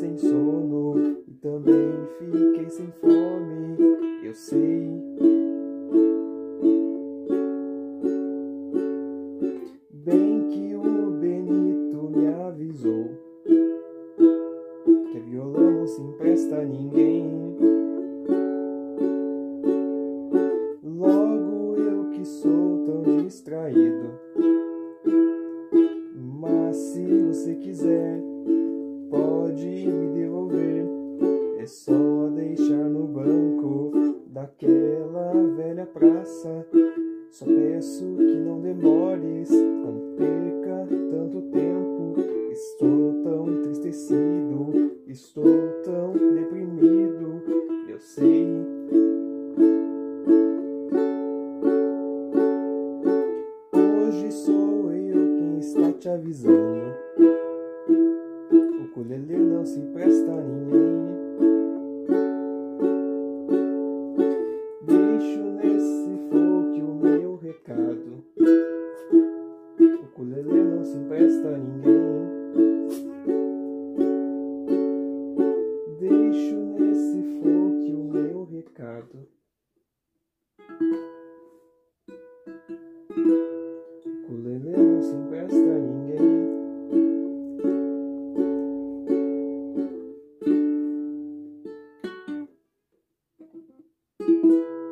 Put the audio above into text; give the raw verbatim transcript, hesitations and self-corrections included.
sem sono e também fiquei sem fome, eu sei. Bem que o Benito me avisou que violão não se empresta a ninguém. Logo eu que sou tão distraído, mas se você quiser, pode me devolver. É só deixar no banco daquela velha praça. Só peço que não demores, não perca tanto tempo. Estou tão entristecido, estou tão deprimido, eu sei. Hoje sou eu quem está te avisando. O ukulele não se empresta a ninguém. Deixo nesse folk o meu recado. O ukulele não se empresta a ninguém. Deixo nesse folk o meu recado. O ukulele não se empresta a ninguém. Thank you.